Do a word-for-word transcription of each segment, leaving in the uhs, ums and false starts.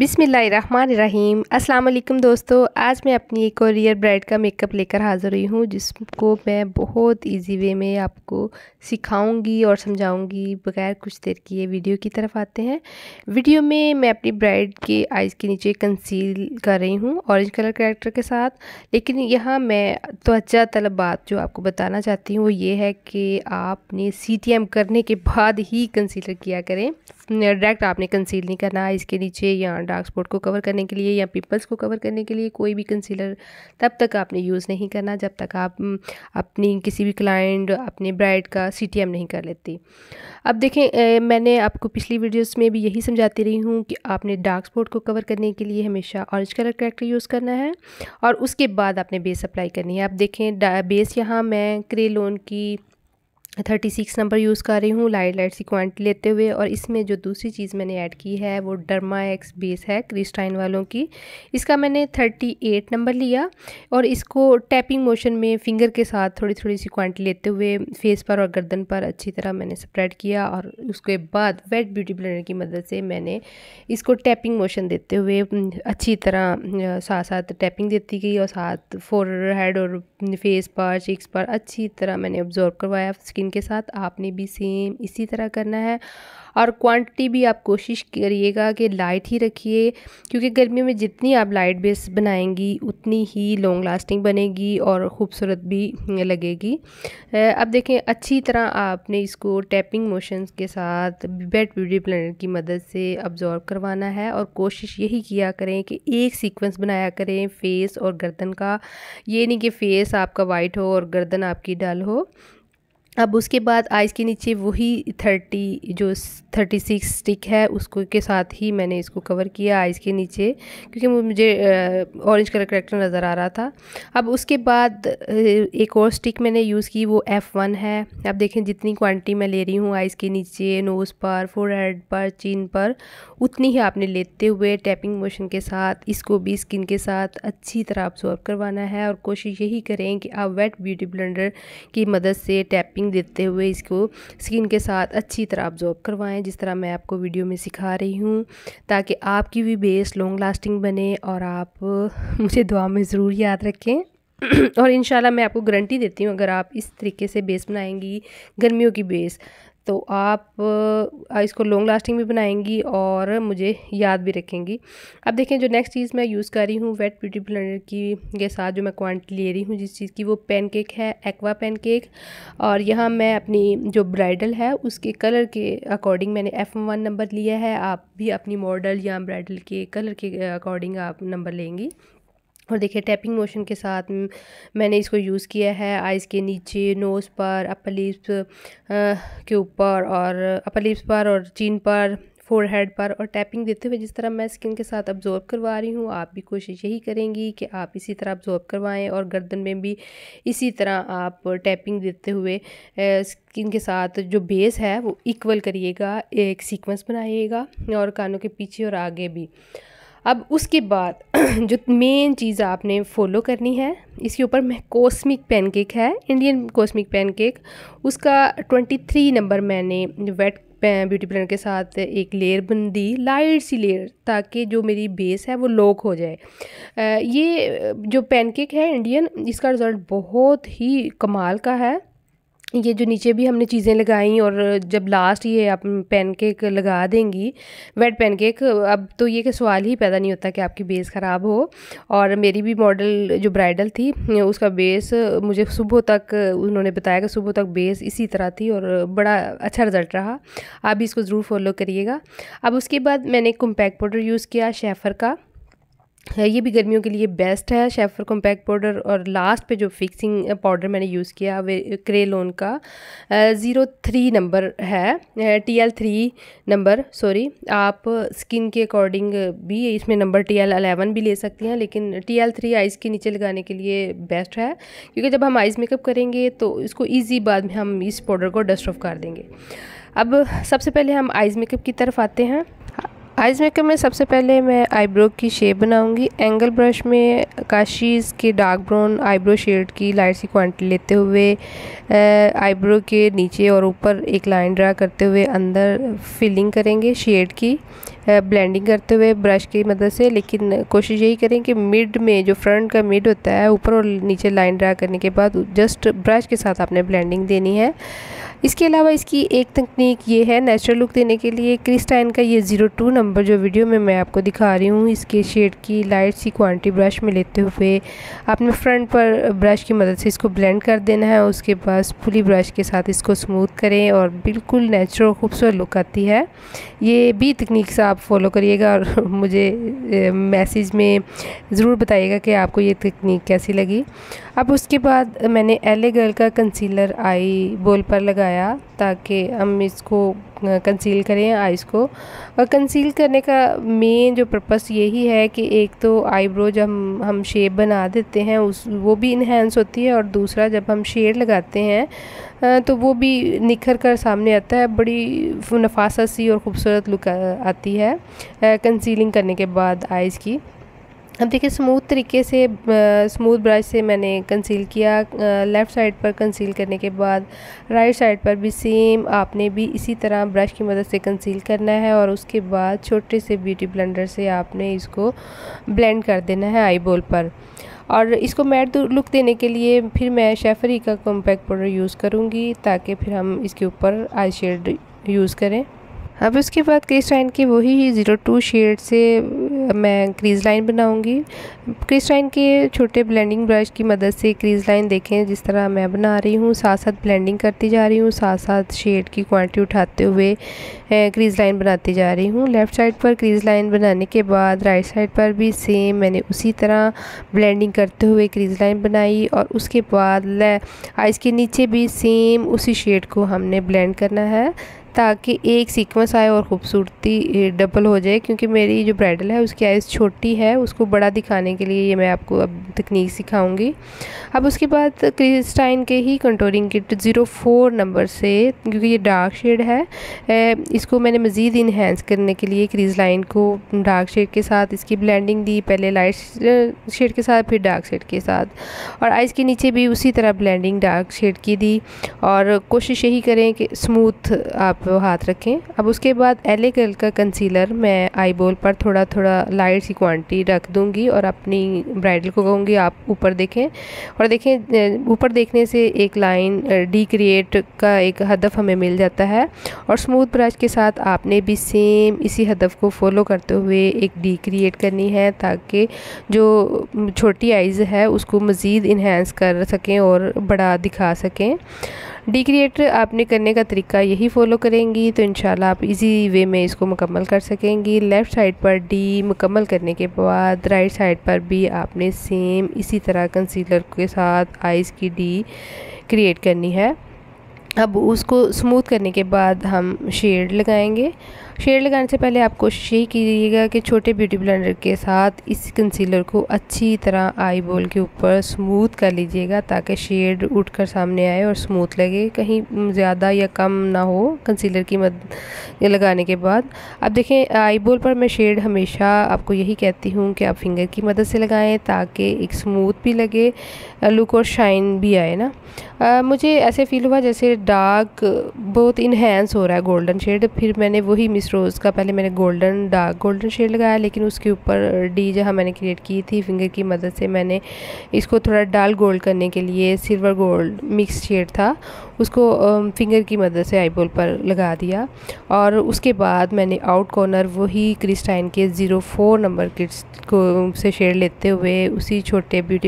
बिस्मिल्लाहिर्रहमानिर्रहीम। अस्सलाम वालेकुम दोस्तों, आज मैं अपनी एक और रियल ब्राइड का मेकअप लेकर हाज़िर हुई हूँ, जिसको मैं बहुत इजी वे में आपको सिखाऊंगी और समझाऊंगी। बगैर कुछ देर की ये वीडियो की तरफ आते हैं। वीडियो में मैं अपनी ब्राइड के आइज़ के नीचे कंसील कर रही हूँ ऑरेंज कलर करेक्टर के साथ। लेकिन यहाँ मैं तवज्जो तलब बात जो आपको बताना चाहती हूँ वो ये है कि आपने सी टी एम करने के बाद ही कंसीलर किया करें। डायरेक्ट आपने कंसील नहीं करना आइज़ के नीचे या डार्क स्पॉट को कवर करने के लिए या पिंपल्स को कवर करने के लिए। कोई भी कंसीलर तब तक आपने यूज़ नहीं करना जब तक आप अपनी किसी भी क्लाइंट अपने ब्राइड का सी टी एम नहीं कर लेती। अब देखें, मैंने आपको पिछली वीडियोस में भी यही समझाती रही हूँ कि आपने डार्क स्पॉट को कवर करने के लिए हमेशा ऑरेंज कलर करेक्टर यूज़ करना है और उसके बाद आपने बेस अप्लाई करनी है। अब देखें, बेस यहाँ मैं क्रेलोन की थर्टी सिक्स नंबर यूज़ कर रही हूँ लाइट लाइट सी क्वांटिटी लेते हुए। और इसमें जो दूसरी चीज़ मैंने ऐड की है वो डर्मा एक्स बेस है क्रिस्टाइन वालों की। इसका मैंने थर्टी एट नंबर लिया और इसको टैपिंग मोशन में फिंगर के साथ थोड़ी थोड़ी सी क्वांटिटी लेते हुए फेस पर और गर्दन पर अच्छी तरह मैंने स्प्रेड किया। और उसके बाद वेट ब्यूटी ब्लेंडर की मदद से मैंने इसको टैपिंग मोशन देते हुए अच्छी तरह साथ साथ टैपिंग देती गई और साथ फोरहेड और फेस पर चीक्स पर अच्छी तरह मैंने ऑब्जॉर्व करवाया स्किन के साथ। आपने भी सेम इसी तरह करना है और क्वांटिटी भी आप कोशिश करिएगा कि लाइट ही रखिए, क्योंकि गर्मियों में जितनी आप लाइट बेस बनाएंगी उतनी ही लॉन्ग लास्टिंग बनेगी और ख़ूबसूरत भी लगेगी। अब देखें, अच्छी तरह आपने इसको टैपिंग मोशंस के साथ वेट ब्यूटी ब्लेंडर की मदद से ऑब्जॉर्व करवाना है। और कोशिश यही किया करें कि एक सीक्वेंस बनाया करें फेस और गर्दन का। ये नहीं कि फेस आपका वाइट हो और गर्दन आपकी डल हो। अब उसके बाद आइज़ के नीचे वही थर्टी जो थर्टी सिक्स स्टिक है उसको के साथ ही मैंने इसको कवर किया आइज़ के नीचे, क्योंकि मुझे ऑरेंज कलर करेक्टर नज़र आ रहा था। अब उसके बाद एक और स्टिक मैंने यूज़ की, वो एफ़ वन है। अब देखें, जितनी क्वांटिटी मैं ले रही हूँ आइज़ के नीचे, नोज़ पर, फोरहेड पर, चिन पर, उतनी ही आपने लेते हुए टैपिंग मोशन के साथ इसको भी स्किन के साथ अच्छी तरह ऑब्जॉर्व करवाना है। और कोशिश यही करें कि आप वेट ब्यूटी ब्लेंडर की मदद से टैपिंग देते हुए इसको स्किन के साथ अच्छी तरह ऑब्जॉर्व करवाएं, जिस तरह मैं आपको वीडियो में सिखा रही हूँ, ताकि आपकी भी बेस लॉन्ग लास्टिंग बने। और आप मुझे दुआ में ज़रूर याद रखें और इंशाल्लाह मैं आपको गारंटी देती हूँ, अगर आप इस तरीके से बेस बनाएंगी गर्मियों की बेस, तो आप इसको लॉन्ग लास्टिंग भी बनाएंगी और मुझे याद भी रखेंगी। अब देखें, जो नेक्स्ट चीज़ मैं यूज़ कर रही हूँ वेट ब्यूटी ब्लेंडर की के साथ जो मैं क्वांटिटी ले रही हूँ जिस चीज़ की, वो पैनकेक है, एक्वा पैनकेक। और यहाँ मैं अपनी जो ब्राइडल है उसके कलर के अकॉर्डिंग मैंने एफ वन नंबर लिया है। आप भी अपनी मॉडल या ब्राइडल के कलर के अकॉर्डिंग आप नंबर लेंगी। और देखिए, टैपिंग मोशन के साथ मैंने इसको यूज़ किया है आइज़ के नीचे, नोज़ पर, अपर लिप्स के ऊपर और अपर लिप्स पर और चिन पर, फोरहेड पर, और टैपिंग देते हुए जिस तरह मैं स्किन के साथ ऑब्जॉर्व करवा रही हूँ, आप भी कोशिश यही करेंगी कि आप इसी तरह ऑब्जॉर्व करवाएं। और गर्दन में भी इसी तरह आप टैपिंग देते हुए स्किन के साथ जो बेस है वो इक्वल करिएगा, एक सीक्वेंस बनाइएगा और कानों के पीछे और आगे भी। अब उसके बाद जो मेन चीज़ आपने फॉलो करनी है, इसके ऊपर मैं कॉस्मिक पैनकेक है, इंडियन कॉस्मिक पैनकेक, उसका ट्वेंटी थ्री नंबर मैंने वेट ब्यूटी ब्लेंडर के साथ एक लेयर बन दी, लाइट सी लेयर, ताकि जो मेरी बेस है वो लॉक हो जाए। ये जो पैनकेक है इंडियन, इसका रिज़ल्ट बहुत ही कमाल का है। ये जो नीचे भी हमने चीज़ें लगाई और जब लास्ट ये आप पैनकेक लगा देंगी वेट पैनकेक, अब तो ये कि सवाल ही पैदा नहीं होता कि आपकी बेस ख़राब हो। और मेरी भी मॉडल जो ब्राइडल थी उसका बेस मुझे सुबह तक उन्होंने बताया कि सुबह तक बेस इसी तरह थी और बड़ा अच्छा रिज़ल्ट रहा। आप भी इसको ज़रूर फॉलो करिएगा। अब उसके बाद मैंने कॉम्पैक्ट पाउडर यूज़ किया शेफर का, ये भी गर्मियों के लिए बेस्ट है, शेफर कॉम्पैक्ट पाउडर। और लास्ट पे जो फिक्सिंग पाउडर मैंने यूज़ किया वे क्रेलोन का ज़ीरो थ्री नंबर है, T L three number sorry. आप स्किन के अकॉर्डिंग भी इसमें नंबर टी एल अलेवन भी ले सकती हैं, लेकिन टी एल थ्री आइज़ के नीचे लगाने के लिए बेस्ट है, क्योंकि जब हम आइज़ मेकअप करेंगे तो इसको ईजी बाद में हम इस पाउडर को डस्ट ऑफ कर देंगे। अब सबसे पहले हम आइज़ मेकअप की तरफ आते हैं। आइज़ मेकअप में सबसे पहले मैं आईब्रो की शेप बनाऊंगी। एंगल ब्रश में काशीज़ के डार्क ब्राउन आईब्रो शेड की लाइट सी क्वांटिटी लेते हुए आईब्रो के नीचे और ऊपर एक लाइन ड्रा करते हुए अंदर फिलिंग करेंगे शेड की। ब्लेंडिंग करते हुए ब्रश की मदद से, लेकिन कोशिश यही करें कि मिड में जो फ्रंट का मिड होता है ऊपर और नीचे लाइन ड्रा करने के बाद जस्ट ब्रश के साथ आपने ब्लेंडिंग देनी है। इसके अलावा इसकी एक तकनीक ये है नेचुरल लुक देने के लिए, क्रिस्टाइन का ये ज़ीरो टू नंबर जो वीडियो में मैं आपको दिखा रही हूँ, इसके शेड की लाइट सी क्वांटिटी ब्रश में लेते हुए आपने फ्रंट पर ब्रश की मदद से इसको ब्लेंड कर देना है। उसके बाद पुली ब्रश के साथ इसको स्मूथ करें और बिल्कुल नेचुरल खूबसूरत लुक आती है। ये भी तकनीक से आप फॉलो करिएगा और मुझे मैसेज में ज़रूर बताइएगा कि आपको ये तकनीक कैसी लगी। अब उसके बाद मैंने एल ए गर्ल का कंसीलर आई बॉल पर लगाया ताकि हम इसको कंसील करें आइज़ को। और कंसील करने का मेन जो पर्पस यही है कि एक तो आईब्रो जब हम हम शेप बना देते हैं उस वो भी इन्हेंस होती है, और दूसरा जब हम शेड लगाते हैं तो वो भी निखर कर सामने आता है, बड़ी नफासत सी और ख़ूबसूरत लुक आती है कंसीलिंग करने के बाद आइज़ की। अब देखिए स्मूथ तरीके से स्मूथ ब्रश से मैंने कंसील किया। लेफ़्ट साइड पर कंसील करने के बाद राइट साइड पर भी सेम आपने भी इसी तरह ब्रश की मदद से कंसील करना है, और उसके बाद छोटे से ब्यूटी ब्लेंडर से आपने इसको ब्लेंड कर देना है आई बॉल पर। और इसको मैट लुक देने के लिए फिर मैं शेफरी का कॉम्पैक्ट पाउडर यूज़ करूँगी ताकि फिर हम इसके ऊपर आई शेड यूज़ करें। अब उसके बाद क्रिस्टाइन की वही ज़ीरो टू शेड से मैं क्रीज़ लाइन बनाऊंगी। क्रिस्टाइन के छोटे ब्लेंडिंग ब्रश की मदद से क्रीज़ लाइन देखें जिस तरह मैं बना रही हूँ, साथ साथ ब्लेंडिंग करती जा रही हूँ, साथ साथ शेड की क्वांटिटी उठाते हुए क्रीज़ लाइन बनाती जा रही हूँ। लेफ़्ट साइड पर क्रीज़ लाइन बनाने के बाद राइट साइड पर भी सेम मैंने उसी तरह ब्लेंडिंग करते हुए क्रीज़ लाइन बनाई, और उसके बाद आइज़ के नीचे भी सेम उसी शेड को हमने ब्लेंड करना है ताकि एक सीक्वेंस आए और ख़ूबसूरती डबल हो जाए। क्योंकि मेरी जो ब्राइडल है उसकी आइज़ छोटी है, उसको बड़ा दिखाने के लिए ये मैं आपको अब तकनीक सिखाऊंगी। अब उसके बाद क्रिस्टाइन के ही contouring kit zero four number से, क्योंकि ये डार्क शेड है, इसको मैंने मज़ीद इन्हेंस करने के लिए क्रीज़ लाइन को डार्क शेड के साथ इसकी ब्लेंडिंग दी, पहले लाइट शेड के साथ फिर डार्क शेड के साथ, और आइज़ के नीचे भी उसी तरह ब्लेंडिंग डार्क शेड की दी। और कोशिश यही करें कि स्मूथ आप हाथ रखें। अब उसके बाद एल ए गर्ल का कंसीलर मैं आई बॉल पर थोड़ा थोड़ा लाइट सी क्वांटिटी रख दूंगी और अपनी ब्राइडल को कहूँगी आप ऊपर देखें, और देखें ऊपर देखने से एक लाइन डी क्रिएट का एक हदफ हमें मिल जाता है, और स्मूथ ब्रश के साथ आपने भी सेम इसी हदफ को फॉलो करते हुए एक डी क्रिएट करनी है ताकि जो छोटी आइज़ है उसको मज़ीद इन्हेंस कर सकें और बड़ा दिखा सकें। डी क्रिएट आपने करने का तरीका यही फॉलो करेंगी तो इंशाल्लाह आप इजी वे में इसको मुकम्मल कर सकेंगी। लेफ़्ट साइड पर डी मुकम्मल करने के बाद राइट साइड पर भी आपने सेम इसी तरह कंसीलर के साथ आइज़ की डी क्रिएट करनी है। अब उसको स्मूथ करने के बाद हम शेड लगाएंगे। शेड लगाने से पहले आप कोशिश यही कीजिएगा कि छोटे ब्यूटी ब्लेंडर के साथ इस कंसीलर को अच्छी तरह आई बॉल के ऊपर स्मूथ कर लीजिएगा ताकि शेड उठकर सामने आए और स्मूथ लगे, कहीं ज़्यादा या कम ना हो कंसीलर की मदद लगाने के बाद। अब देखें आई बॉल पर मैं शेड हमेशा आपको यही कहती हूँ कि आप फिंगर की मदद से लगाएं ताकि एक स्मूथ भी लगे लुक और शाइन भी आए ना। आ, मुझे ऐसे फील हुआ जैसे डार्क बहुत इन्हेंस हो रहा है गोल्डन शेड, फिर मैंने वही मिस रोज़ का पहले मैंने गोल्डन डार्क गोल्डन शेड लगाया, लेकिन उसके ऊपर डी जहाँ मैंने क्रिएट की थी फिंगर की मदद से मैंने इसको थोड़ा डाल गोल्ड करने के लिए सिल्वर गोल्ड मिक्स शेड था उसको फिंगर की मदद से आईबॉल पर लगा दिया। और उसके बाद मैंने आउट कॉर्नर वही क्रिस्टाइन के ज़ीरो फोर नंबर किट्स को से शेड लेते हुए उसी छोटे ब्यूटी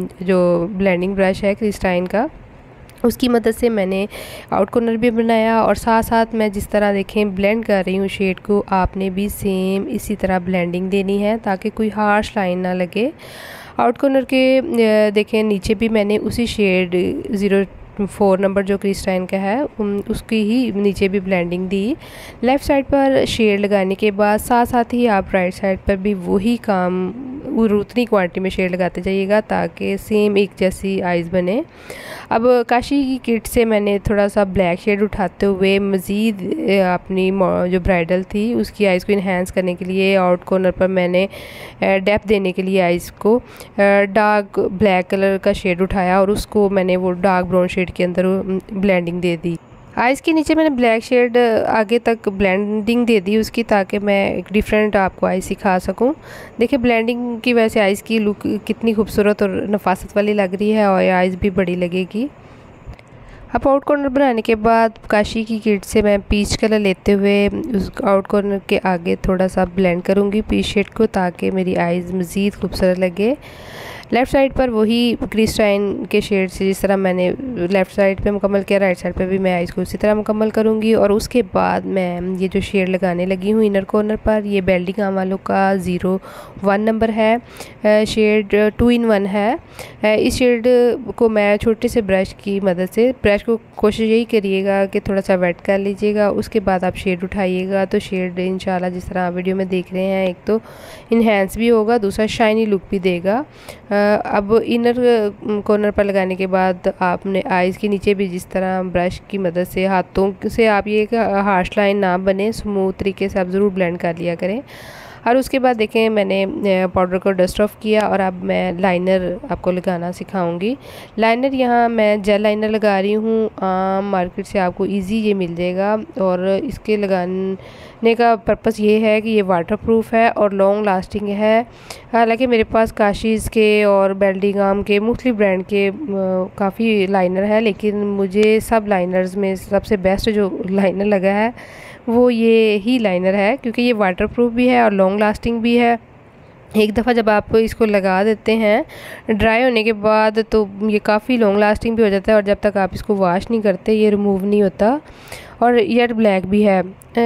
जो ब्लेंडिंग ब्रश है क्रिस्टाइन का उसकी मदद से मैंने आउट कॉर्नर भी बनाया, और साथ साथ मैं जिस तरह देखें ब्लेंड कर रही हूँ शेड को आपने भी सेम इसी तरह ब्लेंडिंग देनी है ताकि कोई हार्श लाइन ना लगे। आउट कॉर्नर के देखें नीचे भी मैंने उसी शेड ज़ीरो फोर नंबर जो क्रिस्टाइन का है उसकी ही नीचे भी ब्लेंडिंग दी। लेफ़्ट साइड पर शेड लगाने के बाद साथ साथ ही आप राइट साइड पर भी वही काम उतनी क्वांटिटी में शेड लगाते जाइएगा ताकि सेम एक जैसी आइज़ बने। अब काशी की किट से मैंने थोड़ा सा ब्लैक शेड उठाते हुए मज़ीद अपनी जो ब्राइडल थी उसकी आइज़ को इन्हेंस करने के लिए आउट कॉर्नर पर मैंने डेप्थ देने के लिए आइज़ को डार्क ब्लैक कलर का शेड उठाया और उसको मैंने वो डार्क ब्राउन शेड के अंदर ब्लेंडिंग दे दी। आइज़ के नीचे मैंने ब्लैक शेड आगे तक ब्लेंडिंग दे दी उसकी, ताकि मैं एक डिफरेंट आपको आइज़ सिखा सकूं। देखिए ब्लेंडिंग की वजह से आइज़ की लुक कितनी खूबसूरत और नफासत वाली लग रही है और आइज़ भी बड़ी लगेगी। अब आउट कॉर्नर बनाने के बाद काशी की किट से मैं पीच कलर लेते हुए उस आउट कॉर्नर के आगे थोड़ा सा ब्लेंड करूँगी पीच शेड को, ताकि मेरी आइज़ मज़ीद खूबसूरत लगे। लेफ़्ट साइड पर वही क्रिस्टाइन के शेड से जिस तरह मैंने लेफ़्ट साइड पे मुकम्मल किया, राइट साइड पे भी मैं आइज़ को उसी तरह मुकम्मल करूँगी। और उसके बाद मैं ये जो शेड लगाने लगी हूँ इनर कॉर्नर पर, ये बेल्डिंगाम वालों का ज़ीरो वन नंबर है, शेड टू इन वन है। इस शेड को मैं छोटे से ब्रश की मदद से, ब्रश को कोशिश यही करिएगा कि थोड़ा सा वेट कर लीजिएगा, उसके बाद आप शेड उठाइएगा तो शेड इंशाल्लाह जिस तरह आप वीडियो में देख रहे हैं, एक तो इन्हेंस भी होगा, दूसरा शाइनी लुक भी देगा। अब इनर कॉर्नर पर लगाने के बाद आपने आइज़ के नीचे भी जिस तरह ब्रश की मदद से हाथों से आप ये हार्श लाइन ना बने, स्मूथ तरीके से आप ज़रूर ब्लेंड कर लिया करें। और उसके बाद देखें मैंने पाउडर को डस्ट ऑफ किया और अब मैं लाइनर आपको लगाना सिखाऊंगी। लाइनर यहाँ मैं जेल लाइनर लगा रही हूँ, आम मार्केट से आपको इजी ये मिल जाएगा। और इसके लगाने का पर्पस ये है कि ये वाटरप्रूफ है और लॉन्ग लास्टिंग है। हालांकि मेरे पास काशीज़ के और बेल्डिंगाम के मुख्तलिफ ब्रांड के काफ़ी लाइनर है, लेकिन मुझे सब लाइनर्स में सबसे बेस्ट जो लाइनर लगा है वो ये ही लाइनर है, क्योंकि ये वाटरप्रूफ भी है और लॉन्ग लास्टिंग भी है। एक दफ़ा जब आप इसको लगा देते हैं ड्राई होने के बाद तो ये काफ़ी लॉन्ग लास्टिंग भी हो जाता है, और जब तक आप इसको वॉश नहीं करते ये रिमूव नहीं होता। और येट ब्लैक भी है,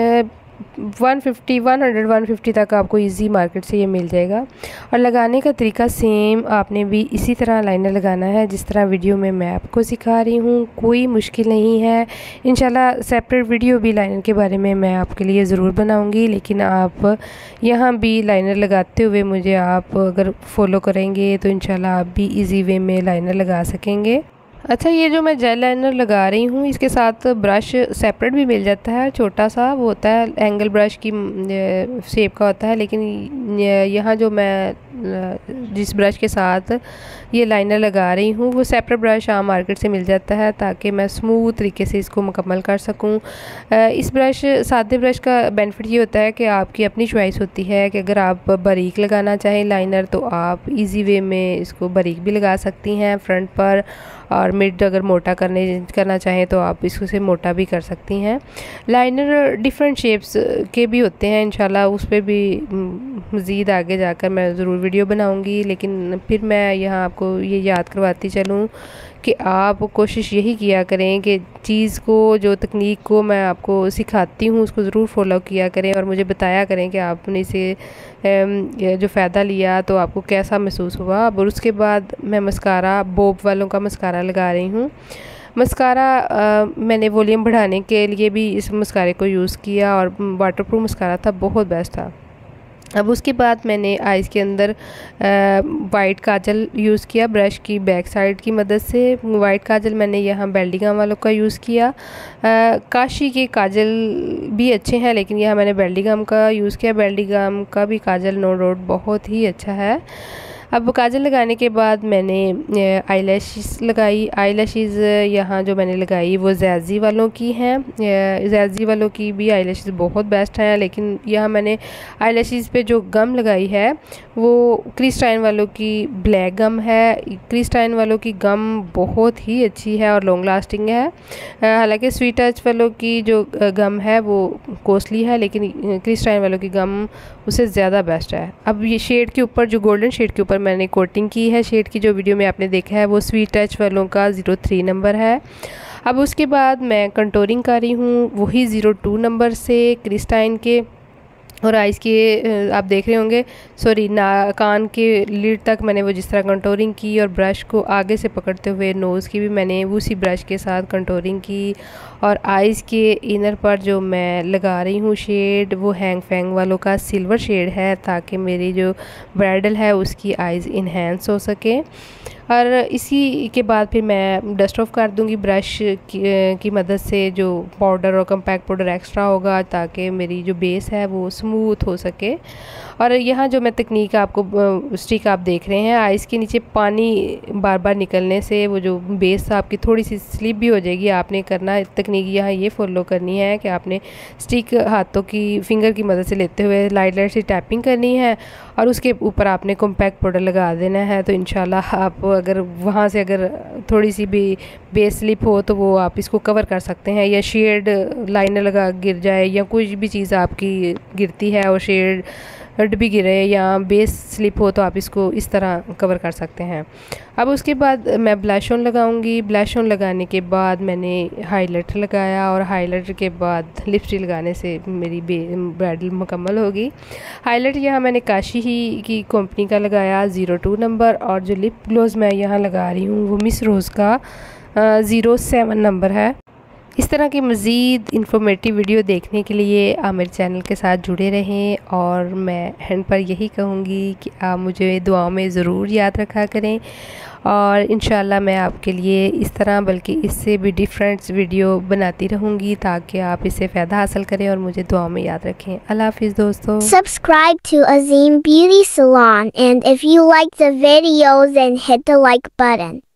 one fifty one hundred one fifty तक आपको इजी मार्केट से ये मिल जाएगा। और लगाने का तरीका सेम आपने भी इसी तरह लाइनर लगाना है जिस तरह वीडियो में मैं आपको सिखा रही हूँ, कोई मुश्किल नहीं है। इंशाल्लाह सेपरेट वीडियो भी लाइनर के बारे में मैं आपके लिए ज़रूर बनाऊँगी, लेकिन आप यहाँ भी लाइनर लगाते हुए मुझे आप अगर फॉलो करेंगे तो इंशाल्लाह आप भी ईजी वे में लाइनर लगा सकेंगे। अच्छा, ये जो मैं जेल लाइनर लगा रही हूँ इसके साथ ब्रश सेपरेट भी मिल जाता है, छोटा सा वो होता है, एंगल ब्रश की शेप का होता है। लेकिन यहाँ जो मैं जिस ब्रश के साथ ये लाइनर लगा रही हूँ वो सेपरेट ब्रश आम मार्केट से मिल जाता है, ताकि मैं स्मूथ तरीके से इसको मुकम्मल कर सकूँ। इस ब्रश सादे ब्रश का बेनिफिट ये होता है कि आपकी अपनी चॉइस होती है कि अगर आप बारीक लगाना चाहें लाइनर तो आप इजी वे में इसको बारीक भी लगा सकती हैं फ्रंट पर, और मिड अगर मोटा करने करना चाहें तो आप इसको से मोटा भी कर सकती हैं। लाइनर डिफरेंट शेप्स के भी होते हैं, इंशाल्लाह उस पर भी मज़ीद आगे जाकर मैं ज़रूर वीडियो बनाऊंगी। लेकिन फिर मैं यहाँ आपको ये याद करवाती चलूँ कि आप कोशिश यही किया करें कि चीज़ को, जो तकनीक को मैं आपको सिखाती हूँ उसको ज़रूर फॉलो किया करें और मुझे बताया करें कि आपने इसे जो फ़ायदा लिया तो आपको कैसा महसूस हुआ। और उसके बाद मैं मस्कारा, बोब वालों का मस्कारा लगा रही हूँ। मस्कारा मैंने वॉल्यूम बढ़ाने के लिए भी इस मस्कारे को यूज़ किया और वाटरप्रूफ मस्कारा था, बहुत बेस्ट था। अब उसके बाद मैंने आइज़ के अंदर वाइट काजल यूज़ किया ब्रश की बैक साइड की मदद से। वाइट काजल मैंने यहाँ बेल्डिंगाम वालों का यूज़ किया। आ, काशी के काजल भी अच्छे हैं, लेकिन यहाँ मैंने बेल्डिंगाम का यूज़ किया। बेल्डिंगाम का भी काजल नो डाउट बहुत ही अच्छा है। अब काजल लगाने के बाद मैंने आई लैशेस लगाई। आई लैशेस यहाँ जो मैंने लगाई वो जैज़ी वालों की हैं। जैज़ी वालों की भी आई लैशेस बहुत बेस्ट हैं, लेकिन यहाँ मैंने आई लैशेस पे जो गम लगाई है वो क्रिस्टाइन वालों की ब्लैक गम है। क्रिस्टाइन वालों की गम बहुत ही अच्छी है और लॉन्ग लास्टिंग है। हालांकि स्वीट टच वालों की जो गम है वो कॉस्टली है, लेकिन क्रिस्टाइन वालों की गम उससे ज़्यादा बेस्ट है। अब ये शेड के ऊपर, जो गोल्डन शेड के ऊपर मैंने कोटिंग की है शेड की, जो वीडियो में आपने देखा है वो स्वीट टच वालों का ज़ीरो थ्री नंबर है। अब उसके बाद मैं कंटोरिंग कर रही हूँ वही ज़ीरो टू नंबर से क्रिस्टाइन के, और आइज़ के आप देख रहे होंगे, सॉरी ना कान के लीड तक मैंने वो जिस तरह कंटोरिंग की, और ब्रश को आगे से पकड़ते हुए नोज़ की भी मैंने उसी ब्रश के साथ कंटोरिंग की। और आइज़ के इनर पर जो मैं लगा रही हूँ शेड वो हैंग फैंग वालों का सिल्वर शेड है, ताकि मेरी जो ब्राइडल है उसकी आइज़ इन्हेंस हो सके। और इसी के बाद फिर मैं डस्ट ऑफ कर दूंगी ब्रश की, की मदद से जो पाउडर और कम्पैक्ट पाउडर एक्स्ट्रा होगा, ताकि मेरी जो बेस है वो स्मूथ हो सके। और यहाँ जो मैं तकनीक आपको स्टिक आप देख रहे हैं, आइस के नीचे पानी बार बार निकलने से वो जो बेस आपकी थोड़ी सी स्लिप भी हो जाएगी। आपने करना तकनीक यहाँ ये फॉलो करनी है कि आपने स्टिक हाथों की फिंगर की मदद से लेते हुए लाइट लाइट से टैपिंग करनी है और उसके ऊपर आपने कॉम्पैक्ट पाउडर लगा देना है। तो इंशाल्लाह आप अगर वहाँ से अगर थोड़ी सी भी बेस स्लिप हो तो वो आप इसको कवर कर सकते हैं, या शेड लाइनर लगा गिर जाए या कोई भी चीज़ आपकी गिरती है और शेड भी गिरे या बेस स्लिप हो तो आप इसको इस तरह कवर कर सकते हैं। अब उसके बाद मैं ब्लश ऑन लगाऊंगी। ब्लश ऑन लगाने के बाद मैंने हाइलाइटर लगाया और हाइलाइटर के बाद लिपस्टिक लगाने से मेरी ब्राइडल मुकम्मल होगी। हाइलाइटर यहाँ मैंने काशी ही की कंपनी का लगाया ज़ीरो टू नंबर, और जो लिप ग्लोज मैं यहाँ लगा रही हूँ वो मिस रोज़ का ज़ीरो सेवन नंबर है। इस तरह की मज़ीद इन्फॉर्मेटिव वीडियो देखने के लिए आप मेरे चैनल के साथ जुड़े रहें, और मैं एंड पर यही कहूँगी कि आप मुझे दुआओं में ज़रूर याद रखा करें, और इंशाल्लाह मैं आपके लिए इस तरह बल्कि इससे भी डिफरेंट वीडियो बनाती रहूँगी ताकि आप इससे फ़ायदा हासिल करें और मुझे दुआओं में याद रखें। अल्लाह हाफ़िज़ दोस्तों। Subscribe to Azim Beauty Salon, and if you like the videos then hit the like button.